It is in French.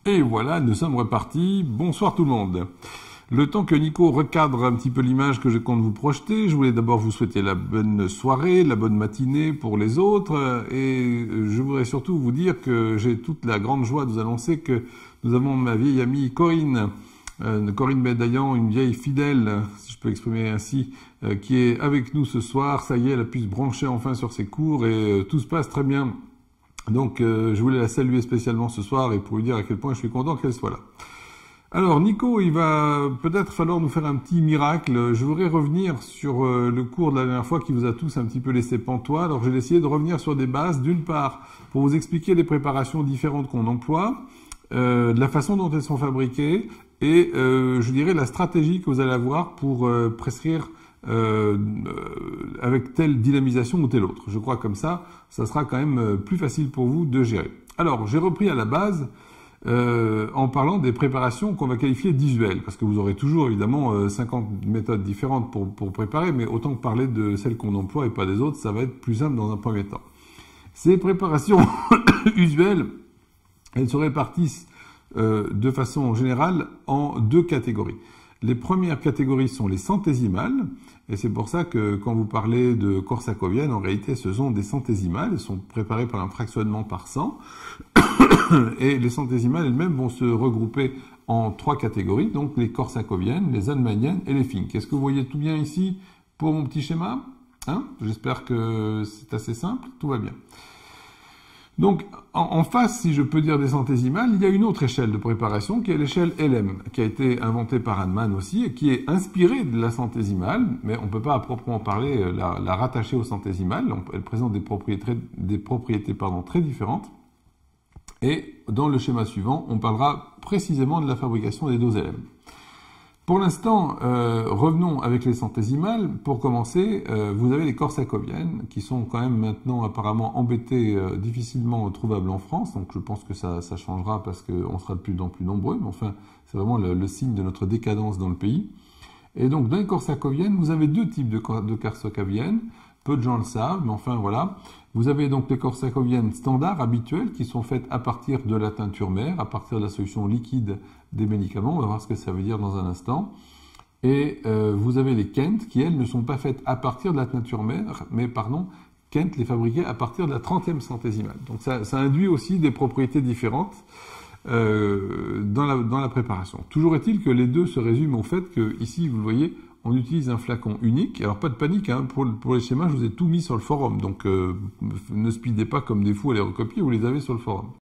Et voilà, nous sommes repartis. Bonsoir tout le monde. Le temps que Nico recadre un petit peu l'image que je compte vous projeter, je voulais d'abord vous souhaiter la bonne soirée, la bonne matinée pour les autres, et je voudrais surtout vous dire que j'ai toute la grande joie de vous annoncer que nous avons ma vieille amie Corinne, Corinne Bédaillan, une vieille fidèle, si je peux exprimer ainsi, qui est avec nous ce soir. Ça y est, elle a pu se brancher enfin sur ses cours et tout se passe très bien. Donc je voulais la saluer spécialement ce soir et pour lui dire à quel point je suis content qu'elle soit là. Alors Nico, il va peut-être falloir nous faire un petit miracle. Je voudrais revenir sur le cours de la dernière fois qui vous a tous un petit peu laissé pantois. Alors j'ai essayé de revenir sur des bases, d'une part pour vous expliquer les préparations différentes qu'on emploie, de la façon dont elles sont fabriquées et je dirais la stratégie que vous allez avoir pour prescrire avec telle dynamisation ou telle autre. Je crois comme ça sera quand même plus facile pour vous de gérer. Alors, j'ai repris à la base en parlant des préparations qu'on va qualifier d'usuelles, parce que vous aurez toujours évidemment 50 méthodes différentes pour préparer, mais autant parler de celles qu'on emploie et pas des autres, ça va être plus simple dans un premier temps. Ces préparations usuelles, elles se répartissent de façon générale en deux catégories. Les premières catégories sont les centésimales, et c'est pour ça que quand vous parlez de corsacovienne, en réalité ce sont des centésimales, elles sont préparées par un fractionnement par 100, et les centésimales elles-mêmes vont se regrouper en trois catégories, donc les corsacoviennes, les hahnemanniennes et les fink. Est-ce que vous voyez tout bien ici pour mon petit schéma, hein? J'espère que c'est assez simple, tout va bien. Donc, en face, si je peux dire des centésimales, il y a une autre échelle de préparation qui est l'échelle LM, qui a été inventée par Hahnemann aussi et qui est inspirée de la centésimale, mais on ne peut pas à proprement parler la rattacher aux centésimales. Elle présente des propriétés très différentes. Et dans le schéma suivant, on parlera précisément de la fabrication des doses LM. Pour l'instant, revenons avec les centésimales. Pour commencer, vous avez les corsacoviennes qui sont quand même maintenant apparemment embêtées, difficilement trouvables en France. Donc je pense que ça changera parce qu'on sera de plus en plus nombreux. Mais enfin, c'est vraiment le signe de notre décadence dans le pays. Et donc dans les corsacoviennes, vous avez deux types de corsacoviennes. Peu de gens le savent, mais enfin voilà. Vous avez donc les corsacoviennes standards, habituelles, qui sont faites à partir de la teinture mère, à partir de la solution liquide des médicaments. On va voir ce que ça veut dire dans un instant. Et vous avez les Kent, qui elles ne sont pas faites à partir de la teinture mère, mais Kent les fabriquait à partir de la 30e centésimale. Donc ça induit aussi des propriétés différentes dans la préparation. Toujours est-il que les deux se résument au fait que, ici, vous le voyez, on utilise un flacon unique. Alors pas de panique, hein, pour les schémas, je vous ai tout mis sur le forum. Donc ne speedez pas comme des fous à les recopier, vous les avez sur le forum.